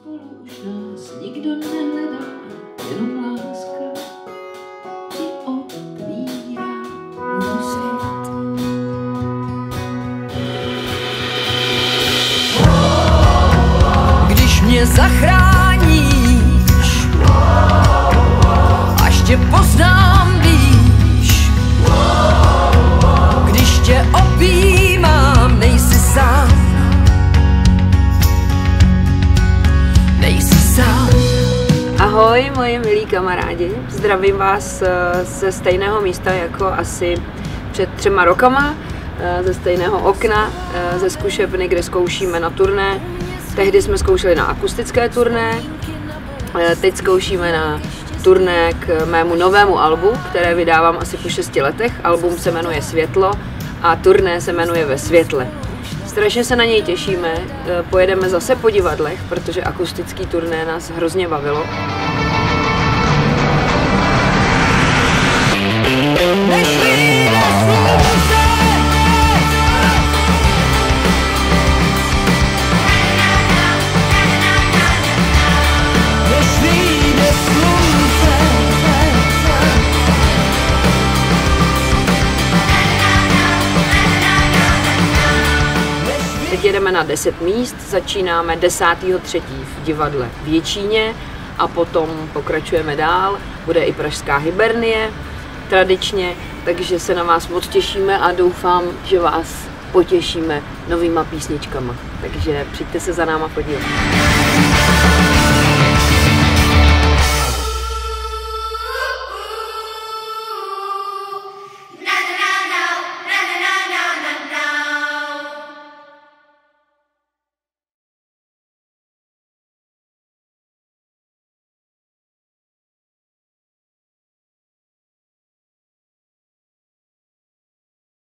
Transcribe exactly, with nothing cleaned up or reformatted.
spolu už nás nikdo nehledá, jenom láska ti otvírá můj svět. Když mě zachráníš, až tě poznám, víš, když tě objímám, nejsi sám. Nejsi sám. Ahoj, moji milí kamarádi, zdravím vás ze stejného místa jako asi před třema rokama, ze stejného okna, ze zkušebny, kde zkoušíme na turné. Tehdy jsme zkoušeli na akustické turné, teď zkoušíme na turné k mému novému albu, které vydávám asi po šesti letech. Album se jmenuje Světlo a turné se jmenuje Ve světle. Strašně se na něj těšíme, pojedeme zase po divadlech, protože akustický turné nás hrozně bavilo. Teď jedeme na deset míst, začínáme desátého třetího v divadle v Děčíně a potom pokračujeme dál, bude i pražská Hybernie tradičně, takže se na vás moc těšíme a doufám, že vás potěšíme novýma písničkama, takže přijďte se za náma podívat.